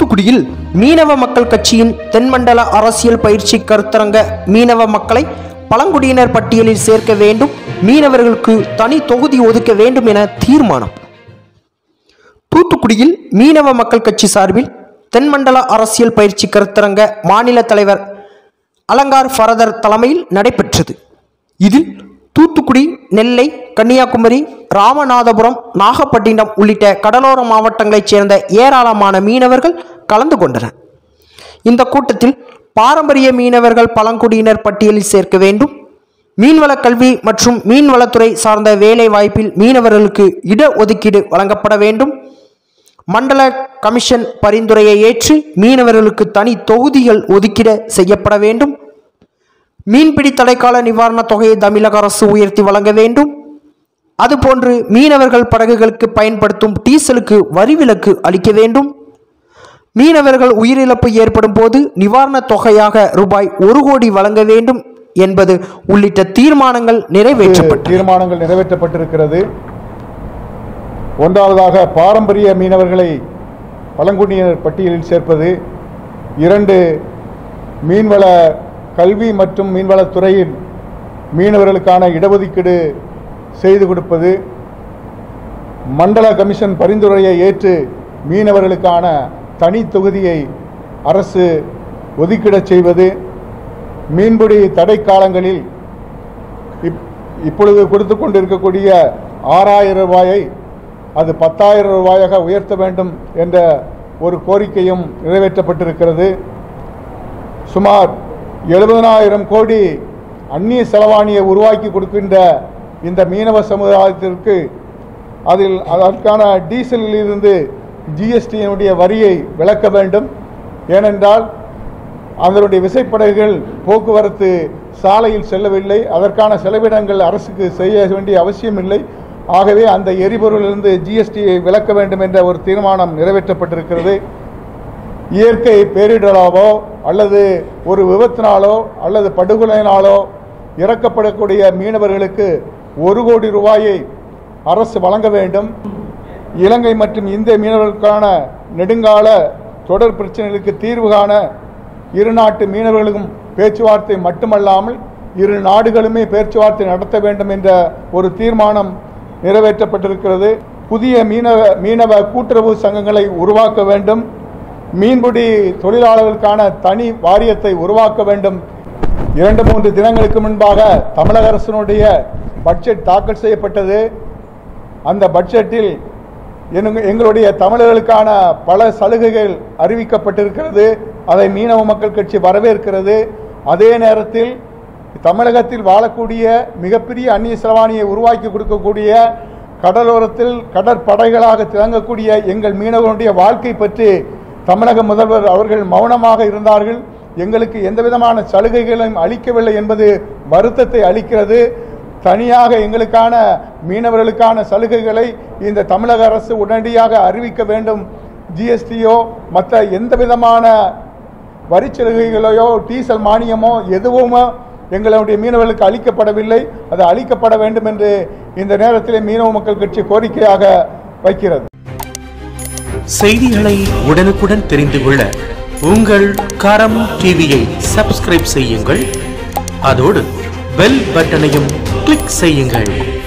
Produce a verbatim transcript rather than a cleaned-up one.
தூத்துக்குடியில் மீனவ மக்கள் கட்சியின் தென்மண்டல அரசியல் பயிற்சி கருத்தரங்க மீனவ மக்களை பழங்குடியினர் பட்டியலில் சேர்க்க வேண்டும், மீனவர்களுக்கு தனி தொகுதி ஒதுக்க வேண்டும் என தீர்மானம். தூத்துக்குடியில் மீனவ மக்கள் கட்சி சார்பில் தென்மண்டல அரசியல் பயிற்சி கருத்தரங்க மாநில தலைவர் அலங்கார் பரதர் தலைமையில் நடைபெற்றது. இதில் தூத்துக்குடி, நெல்லை, கன்னியாகுமரி, ராமநாதபுரம், நாகப்பட்டினம் உள்ளிட்ட கடலோர மாவட்டங்களைச் சேர்ந்த ஏராளமான மீனவர்கள் கலந்து கொண்டனர். இந்த கூட்டத்தில் பாரம்பரிய மீனவர்கள் பழங்குடியினர் பட்டியலில் சேர்க்க வேண்டும், மீன்வள கல்வி மற்றும் மீன்வளத்துறை சார்ந்த வேலை வாய்ப்பில் மீனவர்களுக்கு இட ஒதுக்கீடு வழங்கப்பட வேண்டும், மண்டல கமிஷன் பரிந்துரையை ஏற்று மீனவர்களுக்கு தனி தொகுதிகள் ஒதுக்கீட செய்யப்பட வேண்டும், மீன்பிடி தடைக்கால நிவாரண தொகையை தமிழக அரசு உயர்த்தி வழங்க வேண்டும், அதுபோன்று மீனவர்கள் படகுகளுக்கு பயன்படுத்தும் டீசலுக்கு வரி விலக்கு அளிக்க வேண்டும், மீனவர்கள் உயிரிழப்பு ஏற்படும் போது நிவாரண தொகையாக ரூபாய் ஒரு கோடி வழங்க வேண்டும் என்பது உள்ளிட்ட தீர்மானங்கள் நிறைவேற்றப்பட்ட தீர்மானங்கள் நிறைவேற்றப்பட்டிருக்கிறது. ஒன்றாவதாக பாரம்பரிய மீனவர்களை பழங்குடியினர் பட்டியலில் சேர்ப்பது, இரண்டு மீன்வள கல்வி மற்றும் மீன்வளத்துறையில் மீனவர்களுக்கான இடஒதுக்கீடு செய்து கொடுப்பது, மண்டல கமிஷன் பரிந்துரையை ஏற்று மீனவர்களுக்கான தனி தொகுதியை அரசு ஒதுக்கீடச் செய்வது, மீன்பிடி தடை காலங்களில் இப்பொழுது கொடுத்து கொண்டிருக்கக்கூடிய ஆறாயிரம் ரூபாயை அது பத்தாயிரம் ரூபாயாக உயர்த்த வேண்டும் என்ற ஒரு கோரிக்கையும் நிறைவேற்றப்பட்டிருக்கிறது. சுமார் எழுபதனாயிரம் கோடி அந்நிய செலவாணியை உருவாக்கி கொடுக்கின்ற இந்த மீனவ சமுதாயத்திற்கு அதில் அதற்கான டீசலில் இருந்து ஜிஎஸ்டியினுடைய வரியை விலக்க வேண்டும். ஏனென்றால் அதனுடைய விசைப்படகுகள் போக்குவரத்து சாலையில் செல்லவில்லை, அதற்கான செலவினங்கள் அரசுக்கு செய்ய வேண்டிய அவசியம் இல்லை. ஆகவே அந்த எரிபொருளிலிருந்து ஜிஎஸ்டியை விலக்க வேண்டும் என்ற ஒரு தீர்மானம் நிறைவேற்றப்பட்டிருக்கிறது. இயற்கை பேரிடராவோ அல்லது ஒரு விபத்தினாலோ அல்லது படுகொலையினாலோ இறக்கப்படக்கூடிய மீனவர்களுக்கு ஒரு கோடி ரூபாயை அரசு வழங்க வேண்டும். இலங்கை மற்றும் இந்திய மீனவர்களுக்கான நெடுங்கால தொடர் பிரச்சனைகளுக்கு தீர்வு காண இரு நாட்டு மீனவர்களுக்கும் பேச்சுவார்த்தை மட்டுமல்லாமல் இரு நாடுகளுமே பேச்சுவார்த்தை நடத்த வேண்டும் என்ற ஒரு தீர்மானம் நிறைவேற்றப்பட்டிருக்கிறது. புதிய மீனவ மீனவ கூட்டுறவு சங்கங்களை உருவாக்க வேண்டும், மீன்பிடி தொழிலாளர்களுக்கான தனி வாரியத்தை உருவாக்க வேண்டும். இரண்டு மூன்று தினங்களுக்கு முன்பாக தமிழக அரசினுடைய பட்ஜெட் தாக்கல் செய்யப்பட்டது. அந்த பட்ஜெட்டில் எங்களுடைய தமிழர்களுக்கான பல சலுகைகள் அறிவிக்கப்பட்டிருக்கிறது. அதை மீனவ மக்கள் கட்சி வரவேற்கிறது. அதே நேரத்தில் தமிழகத்தில் வாழக்கூடிய மிகப்பெரிய அந்நிய செலவாணியை உருவாக்கி கொடுக்கக்கூடிய கடலோரத்தில் கடற்படைகளாக திறங்கக்கூடிய எங்கள் மீனவர்களுடைய வாழ்க்கை பற்றி தமிழக முதல்வர் அவர்கள் மௌனமாக இருந்தார்கள். எங்களுக்கு எந்த விதமான சலுகைகளையும் அளிக்கவில்லை என்பது வருத்தத்தை அளிக்கிறது. தனியாக எங்களுக்கான மீனவர்களுக்கான சலுகைகளை இந்த தமிழக அரசு உடனடியாக அறிவிக்க வேண்டும். ஜிஎஸ்டியோ மற்ற எந்த விதமான வரி சலுகைகளையோ டீசல் மானியமோ எதுவுமோ எங்களுடைய மீனவர்களுக்கு அளிக்கப்படவில்லை. அது அளிக்கப்பட வேண்டும் என்று இந்த நேரத்தில் மீனவ மக்கள் கட்சி கோரிக்கையாக வைக்கிறது. செய்திகளை உடனுக்குடன் தெரிந்து கொள்ள உங்கள் கரம் டிவியை சப்ஸ்கிரைப் செய்யுங்கள், அதோடு பெல் பட்டனையும் கிளிக் செய்யுங்கள்.